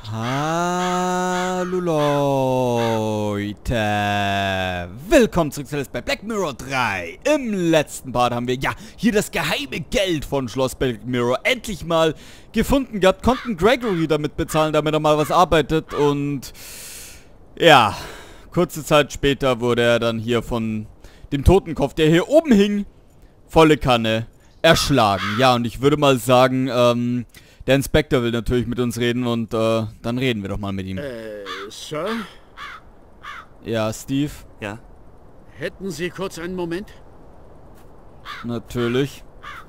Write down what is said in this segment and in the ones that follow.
Hallo Leute, willkommen zurück zu Let's Play Black Mirror 3. Im letzten Part haben wir ja hier das geheime Geld von Schloss Black Mirror endlich mal gefunden gehabt, konnten Gregory damit bezahlen, damit er mal was arbeitet und ja, kurze Zeit später wurde er dann hier von dem Totenkopf, der hier oben hing, volle Kanne erschlagen. Ja, und ich würde mal sagen, der Inspektor will natürlich mit uns reden und dann reden wir doch mal mit ihm. Sir? Ja, Steve? Ja? Hätten Sie kurz einen Moment? Natürlich.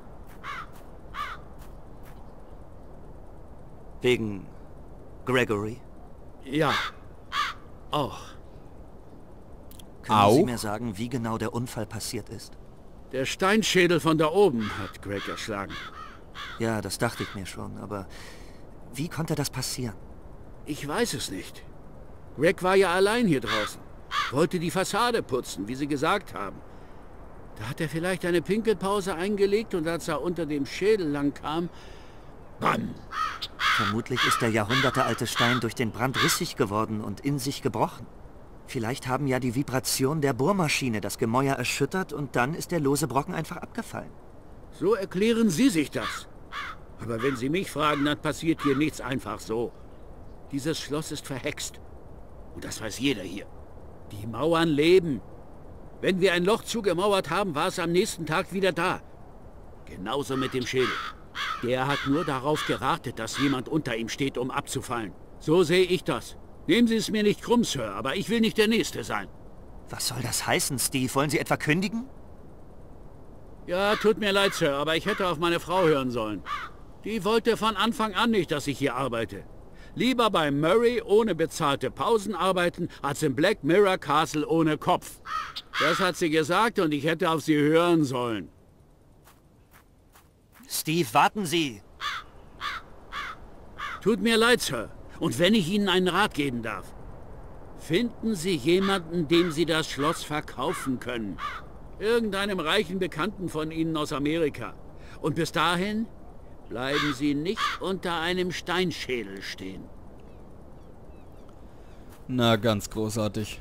Wegen Gregory? Ja. Auch. Können Sie mir sagen, wie genau der Unfall passiert ist? Der Steinschädel von da oben hat Greg erschlagen. Ja, das dachte ich mir schon, aber wie konnte das passieren? Ich weiß es nicht. Greg war ja allein hier draußen. Wollte die Fassade putzen, wie Sie gesagt haben. Da hat er vielleicht eine Pinkelpause eingelegt und als er unter dem Schädel lang kam, bam! Vermutlich ist der jahrhundertealte Stein durch den Brand rissig geworden und in sich gebrochen. Vielleicht haben ja die Vibrationen der Bohrmaschine das Gemäuer erschüttert und dann ist der lose Brocken einfach abgefallen. So erklären Sie sich das. Aber wenn Sie mich fragen, dann passiert hier nichts einfach so. Dieses Schloss ist verhext. Und das weiß jeder hier. Die Mauern leben. Wenn wir ein Loch zugemauert haben, war es am nächsten Tag wieder da. Genauso mit dem Schädel. Der hat nur darauf gewartet, dass jemand unter ihm steht, um abzufallen. So sehe ich das. Nehmen Sie es mir nicht krumm, Sir, aber ich will nicht der Nächste sein. Was soll das heißen, Steve? Wollen Sie etwa kündigen? Ja, tut mir leid, Sir, aber ich hätte auf meine Frau hören sollen. Die wollte von Anfang an nicht, dass ich hier arbeite. Lieber bei Murray ohne bezahlte Pausen arbeiten, als im Black Mirror Castle ohne Kopf. Das hat sie gesagt und ich hätte auf sie hören sollen. Steve, warten Sie! Tut mir leid, Sir. Und wenn ich Ihnen einen Rat geben darf. Finden Sie jemanden, dem Sie das Schloss verkaufen können. Irgendeinem reichen Bekannten von Ihnen aus Amerika. Und bis dahin bleiben Sie nicht unter einem Steinschädel stehen. Na, ganz großartig.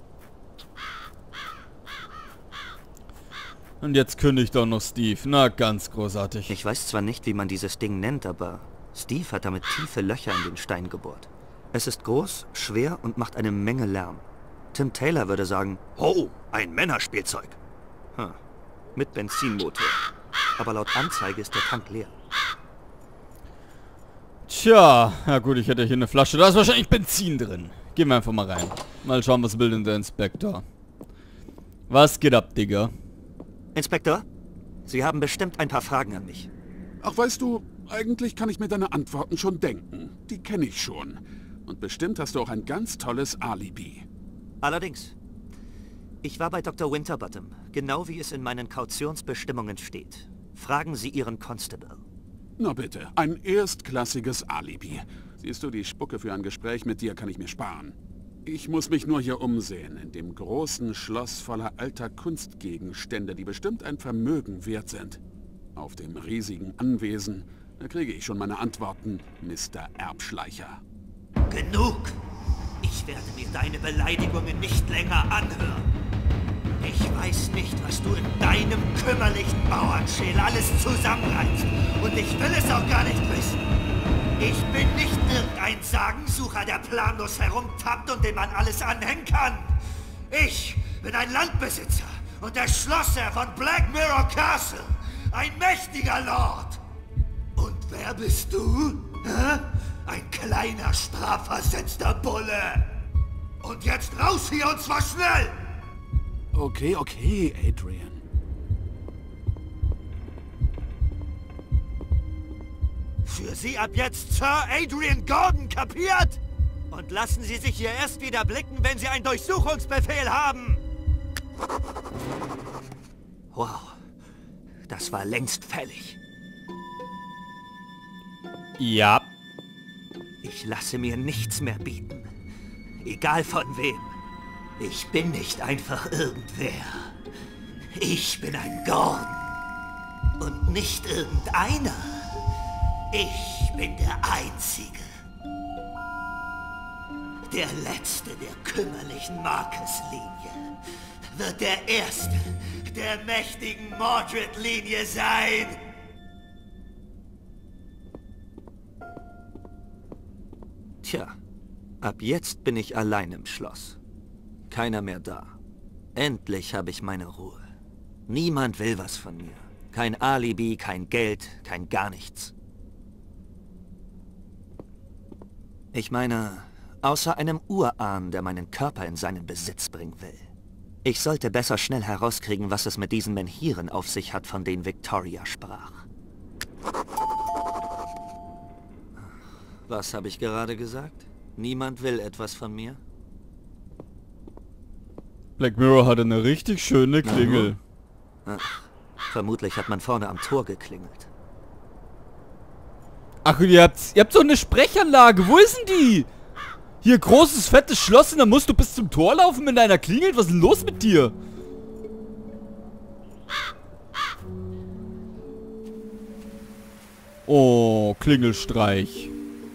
Und jetzt kündigt doch noch Steve. Na, ganz großartig. Ich weiß zwar nicht, wie man dieses Ding nennt, aber Steve hat damit tiefe Löcher in den Stein gebohrt. Es ist groß, schwer und macht eine Menge Lärm. Tim Taylor würde sagen, oh, ein Männerspielzeug. Mit Benzinmotor. Aber laut Anzeige ist der Tank leer. Tja, ja gut, ich hätte hier eine Flasche. Da ist wahrscheinlich Benzin drin. Gehen wir einfach mal rein. Mal schauen, was will denn der Inspektor. Was geht ab, Digga? Inspektor, Sie haben bestimmt ein paar Fragen an mich. Ach, weißt du, eigentlich kann ich mir deine Antworten schon denken. Die kenne ich schon. Und bestimmt hast du auch ein ganz tolles Alibi. Allerdings. Ich war bei Dr. Winterbottom, genau wie es in meinen Kautionsbestimmungen steht. Fragen Sie Ihren Constable. Na bitte, ein erstklassiges Alibi. Siehst du, die Spucke für ein Gespräch mit dir kann ich mir sparen. Ich muss mich nur hier umsehen, in dem großen Schloss voller alter Kunstgegenstände, die bestimmt ein Vermögen wert sind. Auf dem riesigen Anwesen, da kriege ich schon meine Antworten, Mr. Erbschleicher. Genug! Ich werde mir deine Beleidigungen nicht länger anhören. Ich weiß nicht, was du in deinem kümmerlichen Bauernschädel alles zusammenreibst. Und ich will es auch gar nicht wissen. Ich bin nicht irgendein Sagensucher, der planlos herumtappt und dem man alles anhängen kann. Ich bin ein Landbesitzer und der Schlosser von Black Mirror Castle. Ein mächtiger Lord. Und wer bist du? Hä? Ein kleiner, strafversetzter Bulle. Und jetzt raus hier und zwar schnell! Okay, Adrian. Für Sie ab jetzt Sir Adrian Gordon, kapiert? Und lassen Sie sich hier erst wieder blicken, wenn Sie einen Durchsuchungsbefehl haben. Wow, das war längst fällig. Ja. Ich lasse mir nichts mehr bieten. Egal von wem. Ich bin nicht einfach irgendwer. Ich bin ein Gordon. Und nicht irgendeiner. Ich bin der Einzige. Der letzte der kümmerlichen Marcus-Linie wird der erste der mächtigen Mordred-Linie sein. Tja, ab jetzt bin ich allein im Schloss. Keiner mehr da. Endlich habe ich meine Ruhe. Niemand will was von mir. Kein Alibi, kein Geld, kein gar nichts. Ich meine, außer einem Urahn, der meinen Körper in seinen Besitz bringen will. Ich sollte besser schnell herauskriegen, was es mit diesen Menhiren auf sich hat, von denen Victoria sprach. Was habe ich gerade gesagt? Niemand will etwas von mir? Black Mirror hatte eine richtig schöne Klingel. Ach, vermutlich hat man vorne am Tor geklingelt. Ach, ihr habt so eine Sprechanlage. Wo ist denn die? Hier, großes, fettes Schloss und dann musst du bis zum Tor laufen, wenn einer klingelt. Was ist denn los mit dir? Oh, Klingelstreich.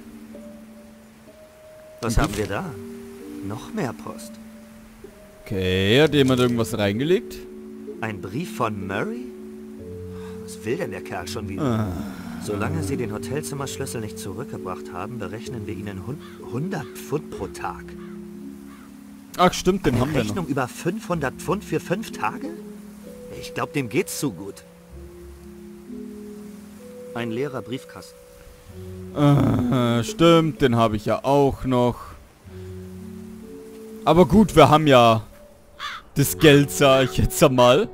Was haben wir da? Noch mehr Post. Okay, hat jemand irgendwas reingelegt? Ein Brief von Murray? Was will denn der Kerl schon wieder? Solange Sie den Hotelzimmerschlüssel nicht zurückgebracht haben, berechnen wir Ihnen 100 Pfund pro Tag. Ach stimmt, den haben wir noch. Rechnung über 500 Pfund für 5 Tage? Ich glaube, dem geht's zu gut. Ein leerer Briefkasten. Stimmt, den habe ich ja auch noch. Aber gut, wir haben ja das Geld, sag ich jetzt einmal.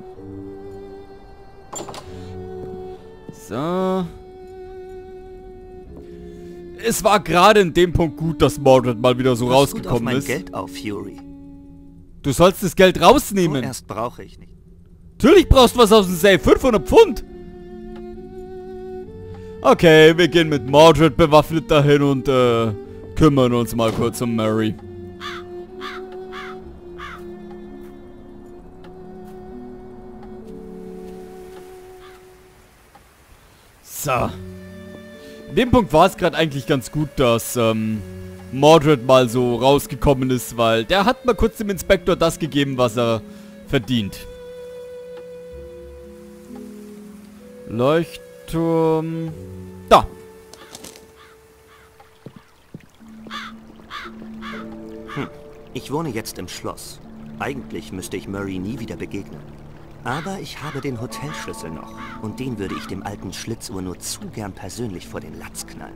So. Es war gerade in dem Punkt gut, dass Mordred mal wieder so rausgekommen mein ist. Geld auf, Fury. Du sollst das Geld rausnehmen. Erst brauche ich nicht. Natürlich brauchst du was aus dem Safe. 500 Pfund. Okay, wir gehen mit Mordred bewaffnet dahin und kümmern uns mal kurz um Mary. So. In dem Punkt war es gerade eigentlich ganz gut, dass Mordred mal so rausgekommen ist, weil der hat mal kurz dem Inspektor das gegeben, was er verdient. Leuchtturm. Da. Ich wohne jetzt im Schloss. Eigentlich müsste ich Murray nie wieder begegnen. Aber ich habe den Hotelschlüssel noch. Und den würde ich dem alten Schlitzohr nur zu gern persönlich vor den Latz knallen.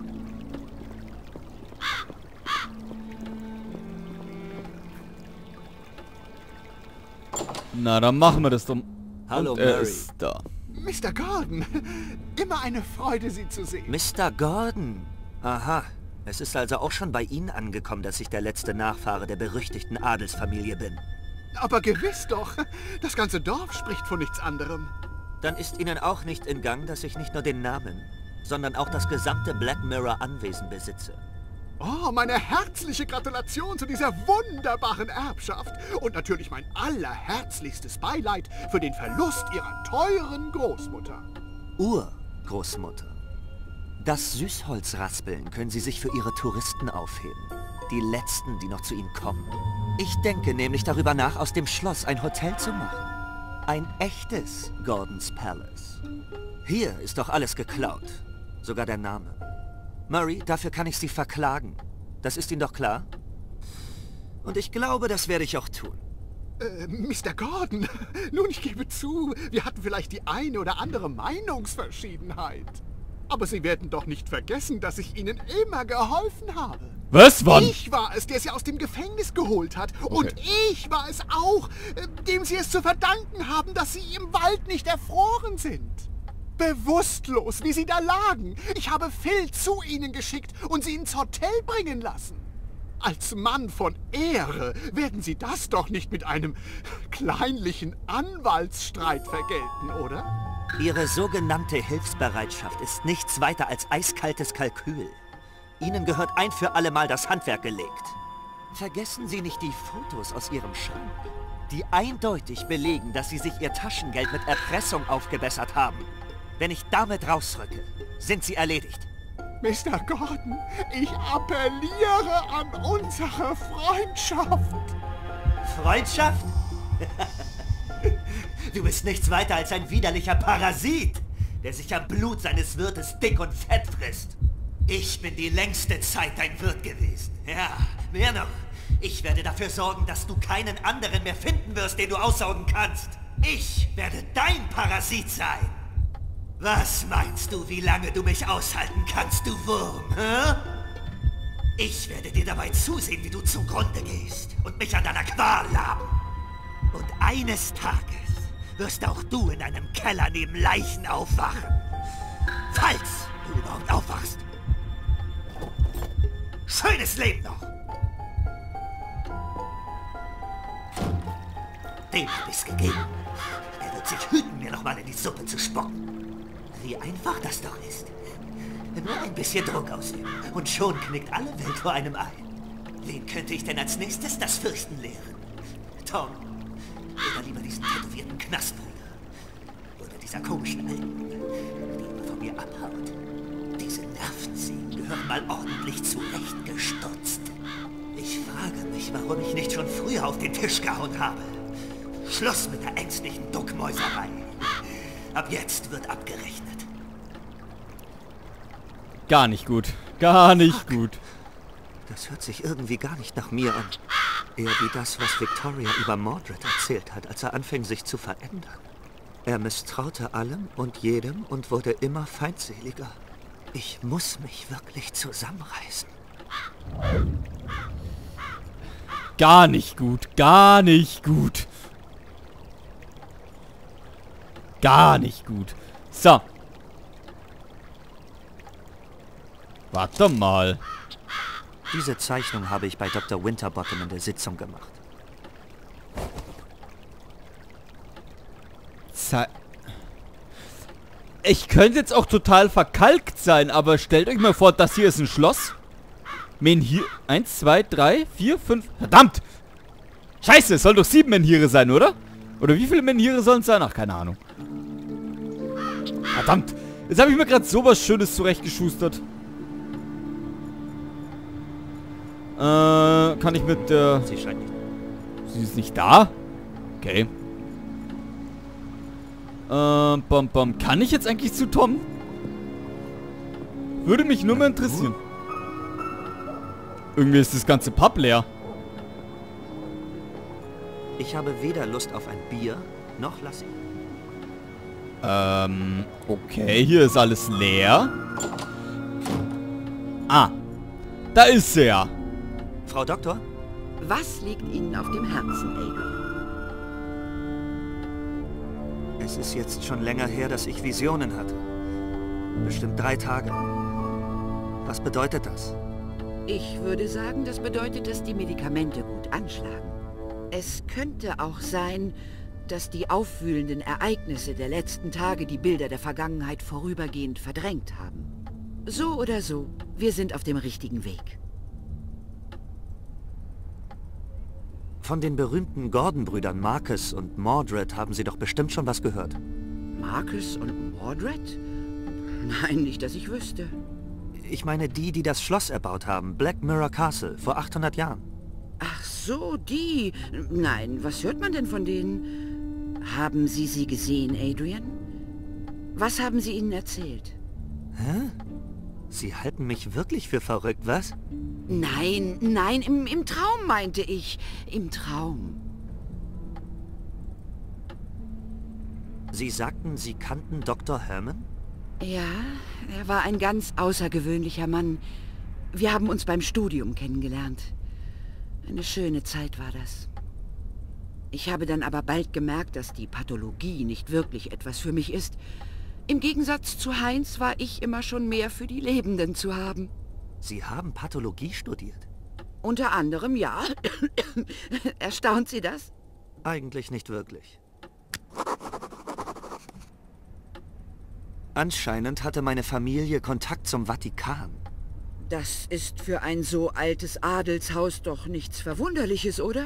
Na, dann machen wir das doch. Hallo, und er Mary. ist da. Mr. Gordon, immer eine Freude, Sie zu sehen. Mr. Gordon. Aha. Es ist also auch schon bei Ihnen angekommen, dass ich der letzte Nachfahre der berüchtigten Adelsfamilie bin. Aber gewiss doch. Das ganze Dorf spricht von nichts anderem. Dann ist Ihnen auch nicht in Gang, dass ich nicht nur den Namen, sondern auch das gesamte Black Mirror Anwesen besitze. Oh, meine herzliche Gratulation zu dieser wunderbaren Erbschaft. Und natürlich mein allerherzlichstes Beileid für den Verlust Ihrer teuren Großmutter. Urgroßmutter. Das Süßholzraspeln können Sie sich für Ihre Touristen aufheben. Die letzten, die noch zu Ihnen kommen. Ich denke nämlich darüber nach, aus dem Schloss ein Hotel zu machen. Ein echtes Gordon's Palace. Hier ist doch alles geklaut. Sogar der Name. Murray, dafür kann ich Sie verklagen. Das ist Ihnen doch klar? Und ich glaube, das werde ich auch tun. Mr. Gordon, nun, ich gebe zu, wir hatten vielleicht die eine oder andere Meinungsverschiedenheit. Aber Sie werden doch nicht vergessen, dass ich Ihnen immer geholfen habe. Was? Wann? Ich war es, der Sie aus dem Gefängnis geholt hat. Okay. Und ich war es auch, dem Sie es zu verdanken haben, dass Sie im Wald nicht erfroren sind. Bewusstlos, wie Sie da lagen. Ich habe Phil zu Ihnen geschickt und Sie ins Hotel bringen lassen. Als Mann von Ehre werden Sie das doch nicht mit einem kleinlichen Anwaltsstreit vergelten, oder? Ihre sogenannte Hilfsbereitschaft ist nichts weiter als eiskaltes Kalkül. Ihnen gehört ein für alle Mal das Handwerk gelegt. Vergessen Sie nicht die Fotos aus Ihrem Schrank, die eindeutig belegen, dass Sie sich Ihr Taschengeld mit Erpressung aufgebessert haben. Wenn ich damit rausrücke, sind Sie erledigt. Mr. Gordon, ich appelliere an unsere Freundschaft. Freundschaft? Du bist nichts weiter als ein widerlicher Parasit, der sich am Blut seines Wirtes dick und fett frisst. Ich bin die längste Zeit dein Wirt gewesen. Ja, mehr noch. Ich werde dafür sorgen, dass du keinen anderen mehr finden wirst, den du aussaugen kannst. Ich werde dein Parasit sein. Was meinst du, wie lange du mich aushalten kannst, du Wurm, hä? Ich werde dir dabei zusehen, wie du zugrunde gehst und mich an deiner Qual laben. Und eines Tages wirst auch du in einem Keller neben Leichen aufwachen. Falls du überhaupt aufwachst. Schönes Leben noch. Dem hab ich's gegeben. Er wird sich hüten, mir nochmal in die Suppe zu spucken. Wie einfach das doch ist. Nur ein bisschen Druck ausüben und schon knickt alle Welt vor einem ein. Wen könnte ich denn als nächstes das Fürchten lehren? Tom? Oder lieber diesen tätowierten Knastbruder? Oder dieser komischen Alten, die immer von mir abhaut? Diese Nervensägen gehören mal ordentlich zurechtgestutzt. Ich frage mich, warum ich nicht schon früher auf den Tisch gehauen habe. Schluss mit der ängstlichen Duckmäuserei. Ab jetzt wird abgerechnet. Gar nicht gut. Gar nicht gut. Das hört sich irgendwie gar nicht nach mir an. Eher wie das, was Victoria über Mordred erzählt hat, als er anfing, sich zu verändern. Er misstraute allem und jedem und wurde immer feindseliger. Ich muss mich wirklich zusammenreißen. Gar nicht gut. Gar nicht gut. Gar nicht gut. So. Warte mal. Diese Zeichnung habe ich bei Dr. Winterbottom in der Sitzung gemacht. Ich könnte jetzt auch total verkalkt sein, aber stellt euch mal vor, das hier ist ein Schloss. Menhir... 1, 2, 3, 4, 5... Verdammt! Scheiße, es soll doch 7 Menhire sein, oder? Oder wie viele Menhire sollen es sein? Ach, keine Ahnung. Verdammt! Jetzt habe ich mir gerade sowas Schönes zurechtgeschustert. Kann ich mit der... Sie scheint nicht. Sie ist nicht da? Okay. Kann ich jetzt eigentlich zu Tom? Würde mich nur mal interessieren. Irgendwie ist das ganze Pub leer. Ich habe weder Lust auf ein Bier, noch Lassi. Okay, hier ist alles leer. Ah, da ist sie ja. Frau Doktor? Was liegt Ihnen auf dem Herzen, Adrian? Es ist jetzt schon länger her, dass ich Visionen hatte. Bestimmt 3 Tage. Was bedeutet das? Ich würde sagen, das bedeutet, dass die Medikamente gut anschlagen. Es könnte auch sein, dass die aufwühlenden Ereignisse der letzten Tage die Bilder der Vergangenheit vorübergehend verdrängt haben. So oder so, wir sind auf dem richtigen Weg. Von den berühmten Gordon-Brüdern Marcus und Mordred haben Sie doch bestimmt schon was gehört. Marcus und Mordred? Nein, nicht, dass ich wüsste. Ich meine die das Schloss erbaut haben, Black Mirror Castle, vor 800 Jahren. Ach so, die. Nein, was hört man denn von denen? Haben Sie sie gesehen, Adrian? Was haben sie Ihnen erzählt? Hä? Sie halten mich wirklich für verrückt, was? Nein, nein, im Traum meinte ich. Im Traum. Sie sagten, Sie kannten Dr. Herman? Ja, er war ein ganz außergewöhnlicher Mann. Wir haben uns beim Studium kennengelernt. Eine schöne Zeit war das. Ich habe dann aber bald gemerkt, dass die Pathologie nicht wirklich etwas für mich ist. Im Gegensatz zu Heinz war ich immer schon mehr für die Lebenden zu haben. Sie haben Pathologie studiert? Unter anderem, ja. Erstaunt Sie das? Eigentlich nicht wirklich. Anscheinend hatte meine Familie Kontakt zum Vatikan. Das ist für ein so altes Adelshaus doch nichts Verwunderliches, oder?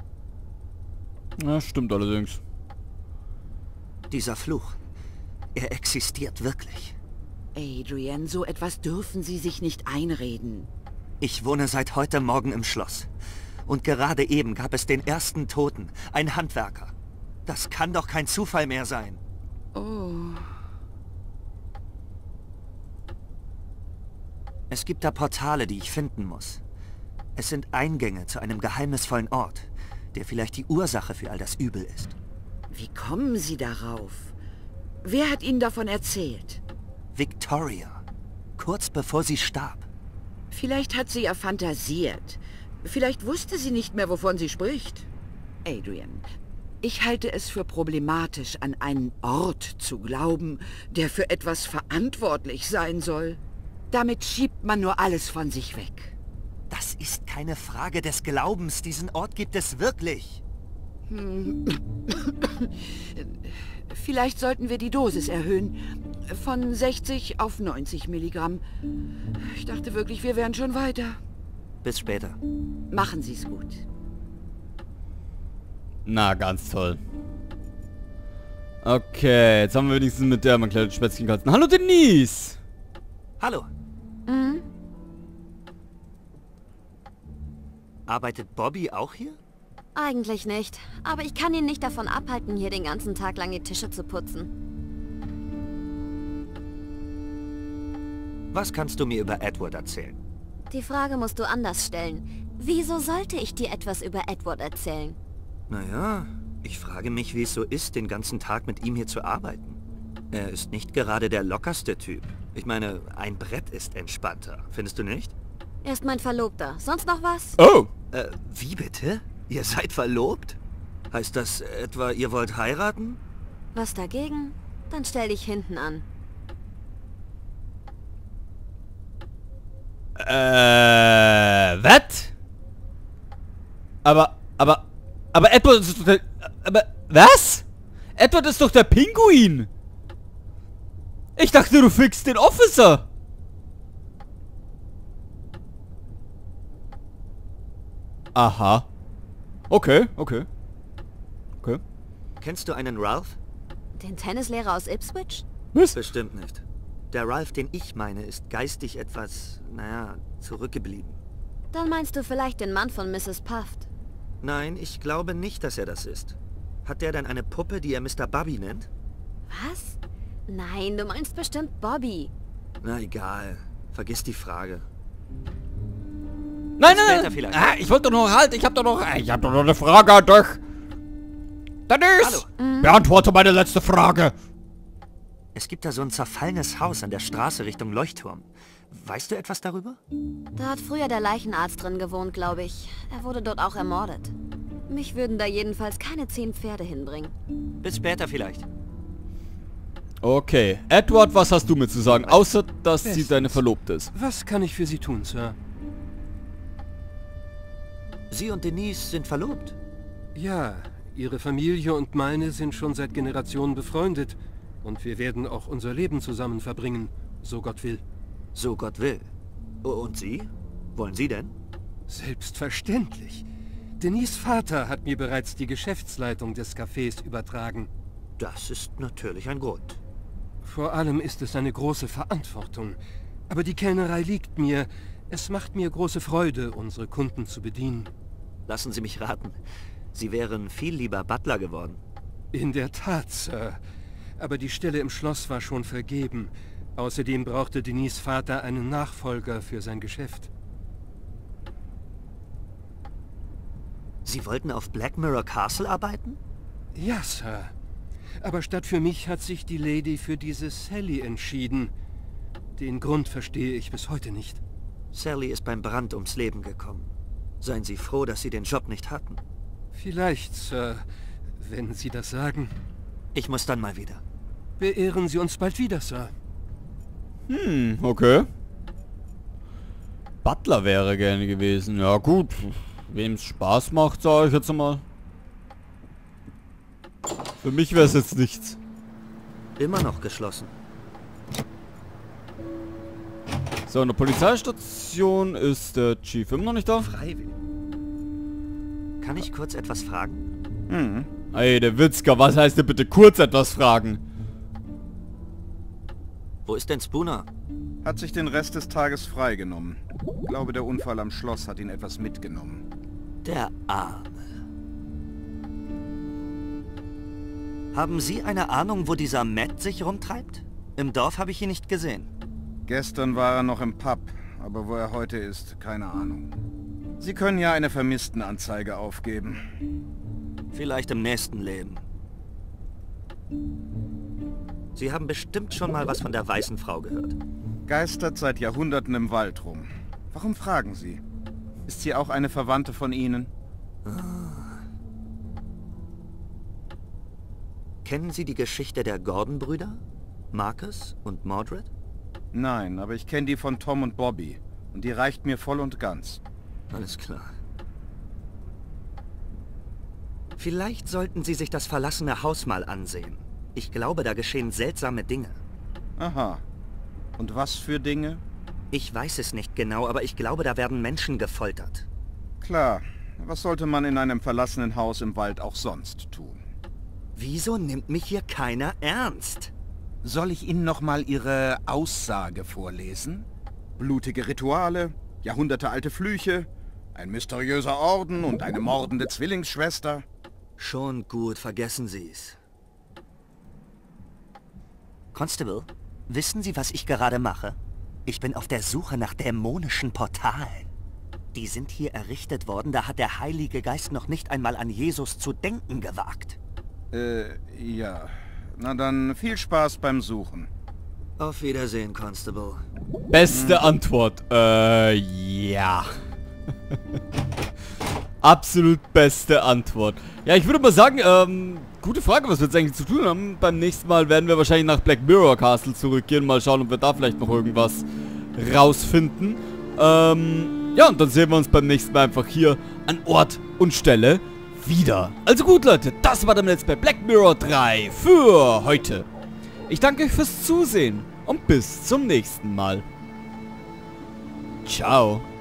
Ja, stimmt allerdings. Dieser Fluch, er existiert wirklich. Adrian, so etwas dürfen Sie sich nicht einreden. Ich wohne seit heute Morgen im Schloss. Und gerade eben gab es den ersten Toten, ein Handwerker. Das kann doch kein Zufall mehr sein. Oh. Es gibt da Portale, die ich finden muss. Es sind Eingänge zu einem geheimnisvollen Ort, der vielleicht die Ursache für all das Übel ist. Wie kommen Sie darauf? Wer hat Ihnen davon erzählt? Victoria, kurz bevor sie starb. Vielleicht hat sie ja fantasiert. Vielleicht wusste sie nicht mehr, wovon sie spricht. Adrian, ich halte es für problematisch, an einen Ort zu glauben, der für etwas verantwortlich sein soll. Damit schiebt man nur alles von sich weg. Das ist keine Frage des Glaubens. Diesen Ort gibt es wirklich. Vielleicht sollten wir die Dosis erhöhen. Von 60 auf 90 Milligramm. Ich dachte wirklich, wir wären schon weiter. Bis später. Machen Sie es gut. Na, ganz toll. Okay, jetzt haben wir wenigstens mit der mal kleine Spätzchen gehalten. Hallo Denise! Hallo. Arbeitet Bobby auch hier? Eigentlich nicht. Aber ich kann ihn nicht davon abhalten, hier den ganzen Tag lang die Tische zu putzen. Was kannst du mir über Edward erzählen? Die Frage musst du anders stellen. Wieso sollte ich dir etwas über Edward erzählen? Naja, ich frage mich, wie es so ist, den ganzen Tag mit ihm hier zu arbeiten. Er ist nicht gerade der lockerste Typ. Ich meine, ein Brett ist entspannter. Findest du nicht? Er ist mein Verlobter. Sonst noch was? Oh! Wie bitte? Ihr seid verlobt? Heißt das etwa, ihr wollt heiraten? Was dagegen? Dann stell dich hinten an. Was? Aber Edward ist doch der... Aber, was? Edward ist doch der Pinguin! Ich dachte, du fixst den Officer! Aha. Okay. Kennst du einen Ralph? Den Tennislehrer aus Ipswich? Was? Bestimmt nicht. Der Ralph, den ich meine, ist geistig etwas, naja, zurückgeblieben. Dann meinst du vielleicht den Mann von Mrs. Puft. Nein, ich glaube nicht, dass er das ist. Hat der denn eine Puppe, die er Mr. Bobby nennt? Was? Nein, du meinst bestimmt Bobby. Na egal. Vergiss die Frage. Nein, Später vielleicht. Ich wollte doch noch halt, ich hab doch noch eine Frage an dich. Denise! Hallo. Beantworte meine letzte Frage. Es gibt da so ein zerfallenes Haus an der Straße Richtung Leuchtturm. Weißt du etwas darüber? Da hat früher der Leichenarzt drin gewohnt, glaube ich. Er wurde dort auch ermordet. Mich würden da jedenfalls keine 10 Pferde hinbringen. Bis später vielleicht. Okay. Edward, was hast du mir zu sagen? Außer, dass sie deine Verlobte ist. Was kann ich für Sie tun, Sir? Sie und Denise sind verlobt. Ja, Ihre Familie und meine sind schon seit Generationen befreundet. Und wir werden auch unser Leben zusammen verbringen, so Gott will. So Gott will. Und Sie? Wollen Sie denn? Selbstverständlich. Denise' Vater hat mir bereits die Geschäftsleitung des Cafés übertragen. Das ist natürlich ein Grund. Vor allem ist es eine große Verantwortung. Aber die Kellnerei liegt mir. Es macht mir große Freude, unsere Kunden zu bedienen. Lassen Sie mich raten. Sie wären viel lieber Butler geworden. In der Tat, Sir. Aber die Stelle im Schloss war schon vergeben. Außerdem brauchte Denise' Vater einen Nachfolger für sein Geschäft. Sie wollten auf Black Mirror Castle arbeiten? Ja, Sir. Aber statt für mich hat sich die Lady für diese Sally entschieden. Den Grund verstehe ich bis heute nicht. Sally ist beim Brand ums Leben gekommen. Seien Sie froh, dass Sie den Job nicht hatten. Vielleicht, Sir, wenn Sie das sagen. Ich muss dann mal wieder. Beehren Sie uns bald wieder, Sir. Okay. Butler wäre gerne gewesen. Ja gut. Wem es Spaß macht, sage ich jetzt mal. Für mich wäre es jetzt nichts. Immer noch geschlossen. So, in der Polizeistation ist der Chief immer noch nicht da. Freiwillig. Kann ich kurz etwas fragen? Ey, der Witzka, was heißt denn bitte kurz etwas fragen? Wo ist denn Spooner? Hat sich den Rest des Tages freigenommen. Glaube, der Unfall am Schloss hat ihn etwas mitgenommen. Der Arme. Haben Sie eine Ahnung, wo dieser Matt sich rumtreibt? Im Dorf habe ich ihn nicht gesehen. Gestern war er noch im Pub, aber wo er heute ist, keine Ahnung. Sie können ja eine Vermisstenanzeige aufgeben. Vielleicht im nächsten Leben. Sie haben bestimmt schon mal was von der weißen Frau gehört. Geistert seit Jahrhunderten im Wald rum. Warum fragen Sie? Ist sie auch eine Verwandte von Ihnen? Kennen Sie die Geschichte der Gordon-Brüder? Marcus und Mordred? Nein, aber ich kenne die von Tom und Bobby. Und die reicht mir voll und ganz. Alles klar. Vielleicht sollten Sie sich das verlassene Haus mal ansehen. Ich glaube, da geschehen seltsame Dinge. Aha. Und was für Dinge? Ich weiß es nicht genau, aber ich glaube, da werden Menschen gefoltert. Klar. Was sollte man in einem verlassenen Haus im Wald auch sonst tun? Wieso nimmt mich hier keiner ernst? Soll ich Ihnen nochmal Ihre Aussage vorlesen? Blutige Rituale, jahrhundertealte Flüche, ein mysteriöser Orden und eine mordende Zwillingsschwester. Schon gut, vergessen Sie's. Constable, wissen Sie, was ich gerade mache? Ich bin auf der Suche nach dämonischen Portalen. Die sind hier errichtet worden, da hat der Heilige Geist noch nicht einmal an Jesus zu denken gewagt. Ja. Na dann viel Spaß beim Suchen. Auf Wiedersehen, Constable. Beste Antwort. Ja. Absolut beste Antwort. Ja, ich würde mal sagen, gute Frage, was wir jetzt eigentlich zu tun haben. Beim nächsten Mal werden wir wahrscheinlich nach Black Mirror Castle zurückgehen. Mal schauen, ob wir da vielleicht noch irgendwas rausfinden. Ja, und dann sehen wir uns beim nächsten Mal einfach hier an Ort und Stelle wieder. Also gut, Leute, das war dann jetzt bei Black Mirror 3 für heute. Ich danke euch fürs Zusehen und bis zum nächsten Mal. Ciao.